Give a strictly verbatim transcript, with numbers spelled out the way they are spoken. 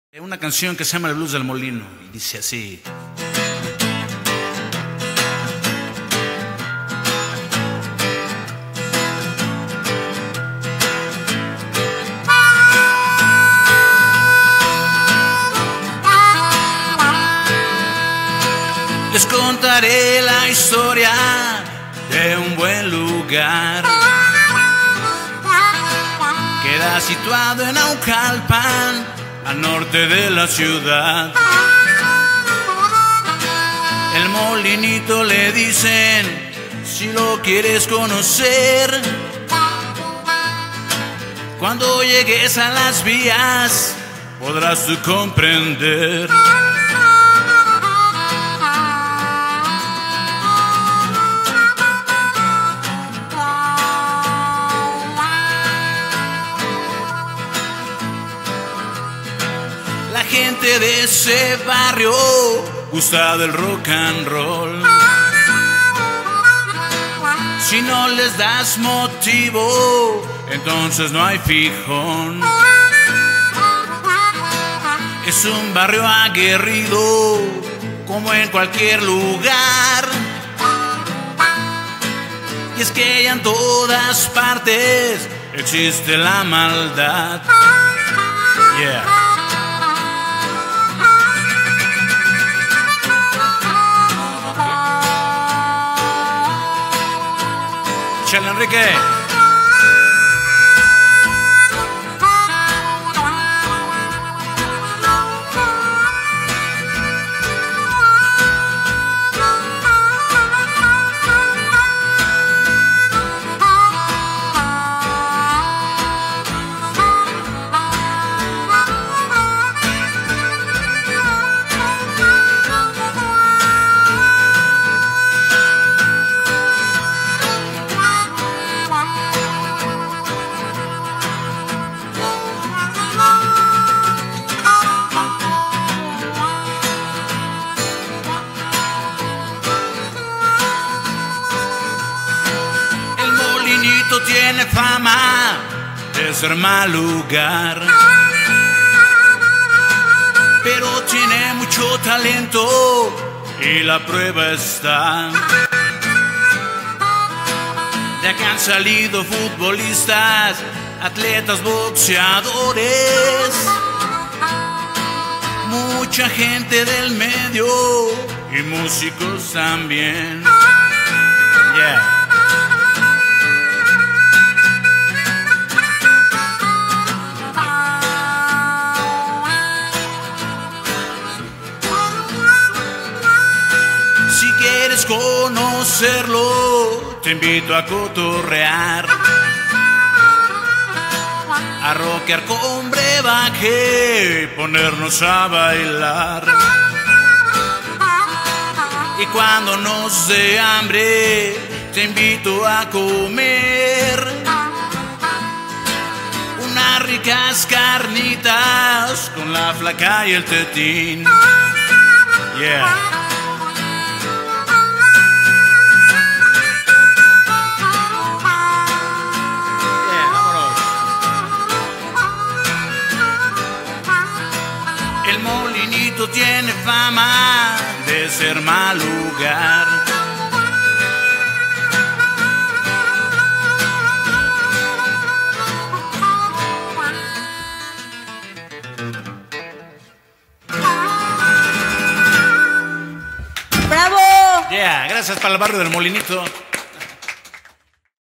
Una canción que se llama El Blues del Molino y dice así. Les contaré la historia de un buen lugar. Queda situado en Naucalpan, al norte de la ciudad. El molinito le dicen, si lo quieres conocer. Cuando llegues a las vías, podrás tú comprender. La gente de ese barrio gusta del rock and roll. Si no les das motivo, entonces no hay fijón. Es un barrio aguerrido, como en cualquier lugar. Y es que ya en todas partes existe la maldad. Yeah. Chale, Enrique. Tiene fama de ser mal lugar, pero tiene mucho talento y la prueba está. Ya que han salido futbolistas, atletas, boxeadores, mucha gente del medio y músicos también. Yeah. Si quieres conocerlo, te invito a cotorrear, a rockear con brebaje y ponernos a bailar. Y cuando nos dé hambre, te invito a comer unas ricas carnitas con la flaca y el tetín. Yeah. El molinito tiene fama de ser mal lugar. ¡Bravo! Yeah, gracias para el barrio del Molinito.